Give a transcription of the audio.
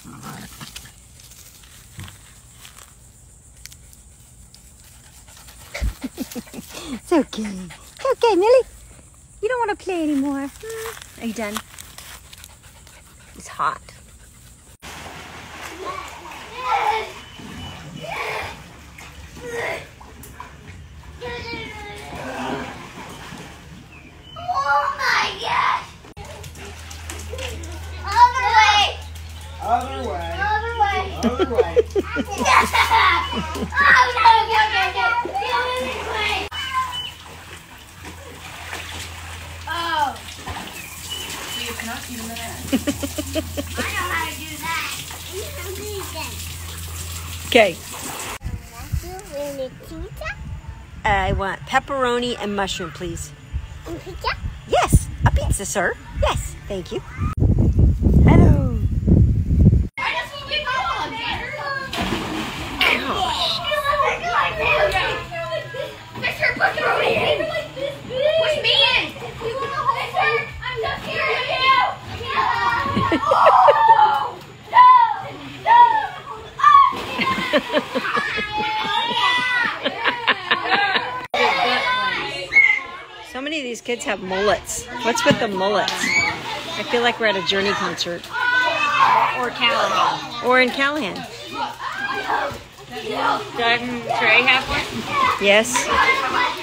It's okay. It's okay, Millie. You don't want to play anymore. Are you done? It's hot. Oh my gosh! Other way! Other way. Other way! Other way. Oh no, go, go, go! The other way! Oh. You cannot eat them in that. I know how to do that. You know how to do that. Okay. Pizza? I want pepperoni and mushroom, please. And pizza? Yes, a pizza, sir. Yes, thank you. Hello. I just want to go on, Mr. Pepperoni! Push me in! Mister, I'm just here with you! No! No! So many of these kids have mullets. What's with the mullets? I feel like we're at a Journey concert. Or Callahan. Or in Callahan. Do I have Trey have one? Yes.